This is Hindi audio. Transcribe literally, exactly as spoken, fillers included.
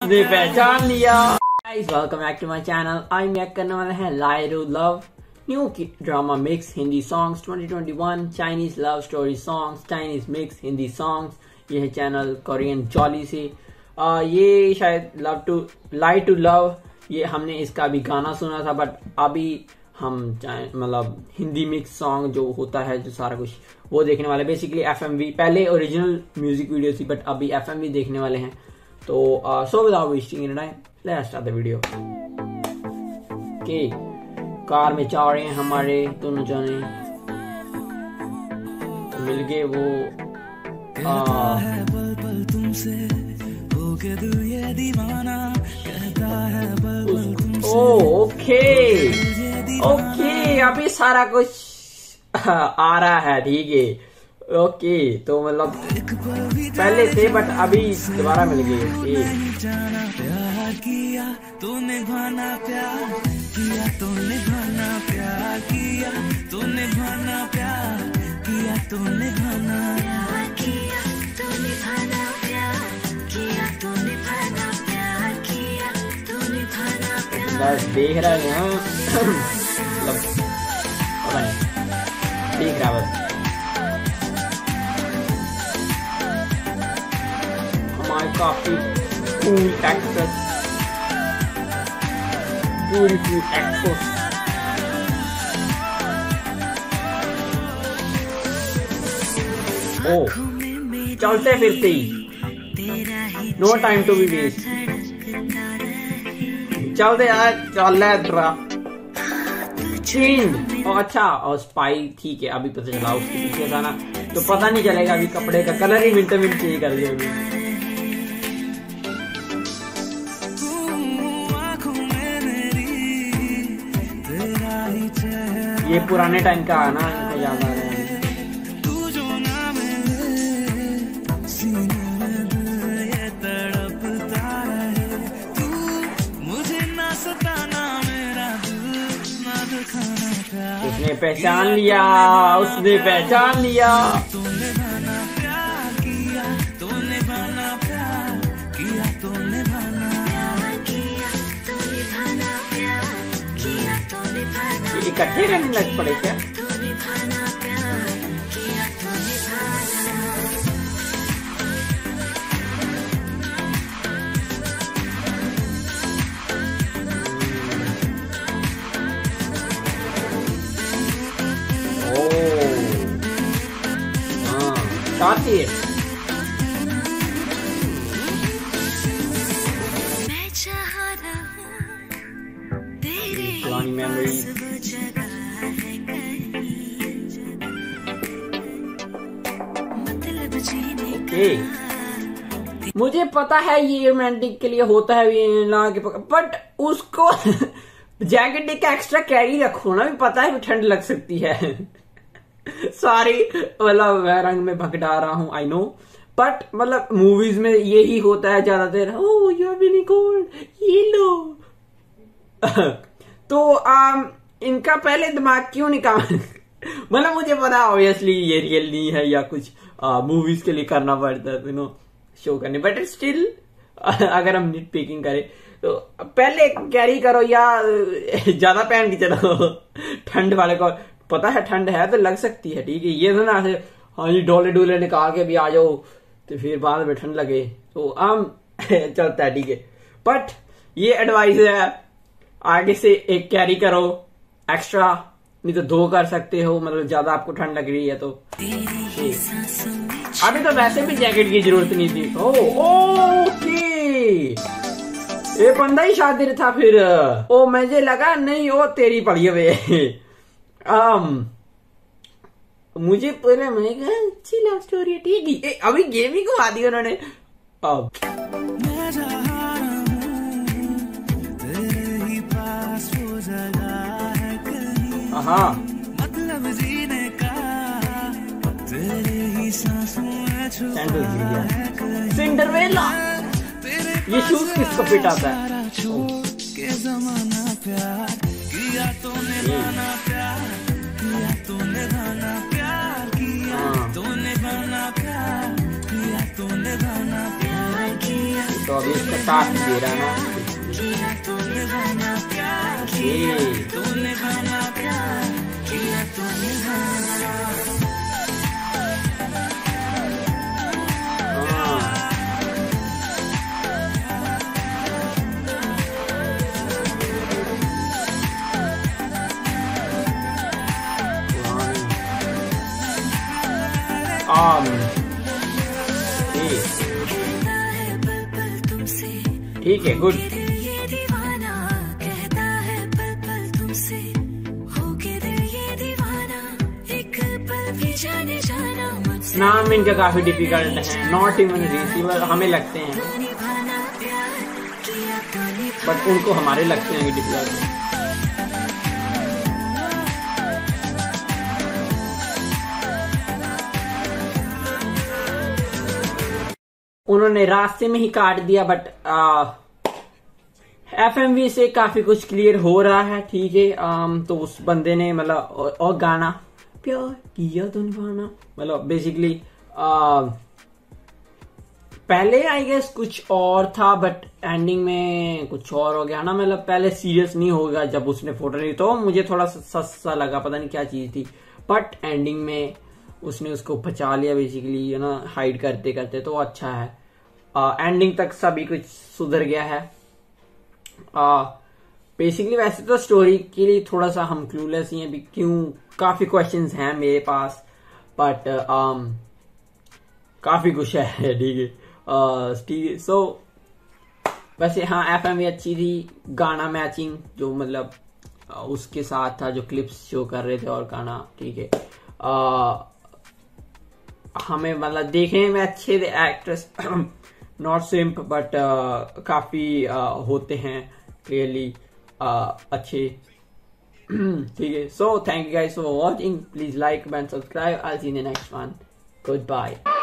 ने पहचान लिया। Guys welcome back to my channel. आज मैं करने वाला है lie to love new drama mix Hindi songs twenty twenty one Chinese love story songs Chinese mix Hindi songs. ये है चैनल कोरियन जॉली से। आ, ये शायद love to lie to love, ये हमने इसका अभी गाना सुना था, बट अभी हम मतलब हिंदी मिक्स सॉन्ग जो होता है जो सारा कुछ वो देखने वाले। बेसिकली एफएमवी पहले ओरिजिनल म्यूजिक वीडियो थी, बट अभी एफएमवी देखने वाले हैं। तो so without wasting any time let's start the video. Okay, car में जा रहे हैं हमारे दोनों जने, तो मिल गए वो ओके ओके अभी सारा कुछ आ रहा है, ठीक है। ओके तो मतलब पहले थे बट अभी दोबारा मिल गए। तूने भाना प्यार किया, तूने भाना प्यार किया, तूने भाना प्यार किया, तूने भाना प्यार किया, तूने भाना प्यार किया, तूने भाना प्यार किया, तूने भाना प्यार। बस देख रहे हैं मतलब देख रहा बस हमारे काफी कूल एक्ट्रेस, ब्यूटीफुल एक्ट्रेस। ओ चलते फिरते ही, no time to be waste, चलते यार चल रहा चेंज। और अच्छा और स्पाई, ठीक है अभी पता चला उसके पीछे था ना, तो पता नहीं चलेगा अभी कपड़े का कलर ही मिनटों मिनट चेंज कर दिया अभी। ये पुराने टाइम का है ना, इनको याद आ रहा है। उसने पहचान लिया, उसने पहचान लिया। तूने भाना प्यार किया, तूने भाना प्यार किया, तूने भाना प्यार किया, तूने भाना प्यार किया, तूने भाना। इकट्ठे रहने लग पड़े क्या? तूने भाना प्यार किया, तूने आती है। पुरानी मेमोरी। ओके मुझे पता है ये रोमांटिक के लिए होता है ये, बट उसको जैकेट का एक्स्ट्रा कैरी रखो ना, भी पता है ठंड लग सकती है। सॉरी मतलब मैं रंग में भगड़ा रहा हूँ, आई नो, बट मतलब मूवीज में यही होता है ज्यादातर। Oh you are very cold, ये लो। तो आम, इनका पहले दिमाग क्यों निकाल मतलब मुझे पता ऑब्वियसली ये रियल नहीं है या कुछ मूवीज के लिए करना पड़ता है, यू नो, शो करने, बट स्टिल अगर हम निट पिकिंग करें तो पहले कैरी करो या ज्यादा पहन के चलो। ठंड वाले को पता है ठंड है तो लग सकती है, ठीक है। ये तो ना हाँ जी डोले डोले निकाल के भी आ जाओ तो फिर बाद में ठंड लगे, तो आम चलता है, ठीक है। बट ये एडवाइस है आगे से एक कैरी करो एक्स्ट्रा, नहीं तो दो कर सकते हो, मतलब ज्यादा आपको ठंड लग रही है तो। अभी तो वैसे भी जैकेट की जरूरत नहीं थी। ओ ओके ये बंदा ही शातिर था फिर। ओ मुझे लगा नहीं ओ तेरी पड़ी हुए। Um, मुझे पहले मैंने कहा अच्छी लव स्टोरी है, ठीक है। अभी गेम ही घुमा दी उन्होंने। अब हाँ मतलब जीने का तेरे ही सांसों में छुपा सिंडरवेला। ये शूज किसको फिट आता है? किया तूने भाना प्यार किया, तूने भाना प्यार किया, तूने भाना प्यार किया, तूने भाना प्यार किया। तो अभी इसका साथ दे रहा ना। हाँ ठीक है, गुड। नाम इनका काफी डिफिकल्ट है, नॉट इवन रीसीवर हमें लगते हैं, बट उनको हमारे लगते हैं डिफिकल्ट। उन्होंने रास्ते में ही काट दिया, बट एफएमवी से काफी कुछ क्लियर हो रहा है, ठीक है। तो उस बंदे ने मतलब और, और गाना प्यार किया तो निभाना, मतलब बेसिकली पहले आई गेस कुछ और था, बट एंडिंग में कुछ और हो गया ना। मतलब पहले सीरियस नहीं होगा जब उसने फोटो ली, तो मुझे थोड़ा सस्ता लगा, पता नहीं क्या चीज थी, बट एंडिंग में उसने उसको बचा लिया बेसिकली, है ना, हाइड करते करते, तो अच्छा है। एंडिंग uh, तक सभी कुछ सुधर गया है। बेसिकली uh, वैसे तो स्टोरी के लिए थोड़ा सा हम क्लूलेस ही हैं भी, क्यों काफी क्वेश्चंस हैं मेरे पास, बट uh, um, काफी कुछ है, ठीक है। ठीक है, सो वैसे हाँ एफएमवी अच्छी थी, गाना मैचिंग जो मतलब uh, उसके साथ था, जो क्लिप्स शो कर रहे थे और गाना, ठीक है। uh, हमें मतलब देखने में अच्छे थे एक्ट्रेस, नॉट सिम्प बट काफी uh, होते हैं क्लियरली uh, अच्छे, ठीक है। So thank you guys for watching, please like and subscribe, I see in the next one, good bye.